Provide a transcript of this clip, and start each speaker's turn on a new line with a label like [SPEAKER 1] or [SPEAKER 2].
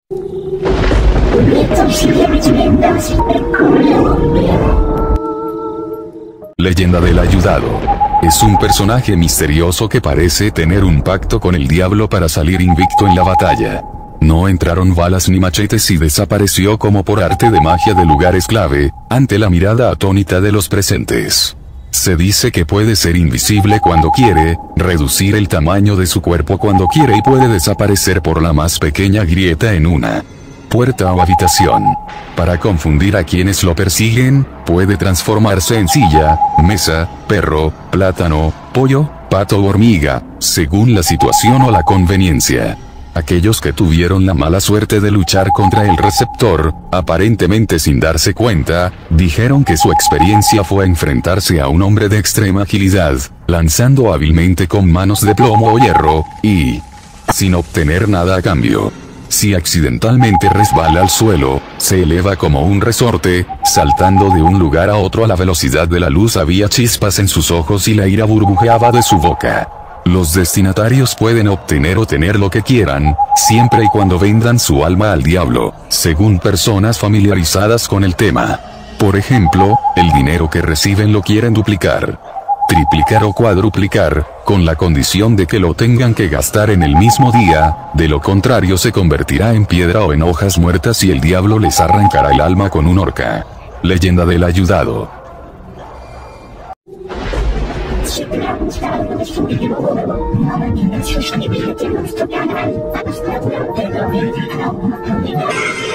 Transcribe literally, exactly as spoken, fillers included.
[SPEAKER 1] Leyenda del Ayudado. Es un personaje misterioso que parece tener un pacto con el diablo para salir invicto en la batalla. No entraron balas ni machetes y desapareció como por arte de magia de lugares clave, ante la mirada atónita de los presentes. Se dice que puede ser invisible cuando quiere, reducir el tamaño de su cuerpo cuando quiere y puede desaparecer por la más pequeña grieta en una puerta o habitación. Para confundir a quienes lo persiguen, puede transformarse en silla, mesa, perro, plátano, pollo, pato o hormiga, según la situación o la conveniencia. Aquellos que tuvieron la mala suerte de luchar contra el receptor, aparentemente sin darse cuenta, dijeron que su experiencia fue enfrentarse a un hombre de extrema agilidad, lanzando hábilmente con manos de plomo o hierro, y sin obtener nada a cambio. Si accidentalmente resbala al suelo, se eleva como un resorte, saltando de un lugar a otro a la velocidad de la luz. Había chispas en sus ojos y la ira burbujeaba de su boca. Los destinatarios pueden obtener o tener lo que quieran, siempre y cuando vendan su alma al diablo, según personas familiarizadas con el tema. Por ejemplo, el dinero que reciben lo quieren duplicar, triplicar o cuadruplicar, con la condición de que lo tengan que gastar en el mismo día, de lo contrario se convertirá en piedra o en hojas muertas y el diablo les arrancará el alma con un horca. Leyenda del Ayudado.
[SPEAKER 2] Si te ha gustado este video, no olvides suscribirte a nuestro canal para estar de la vida.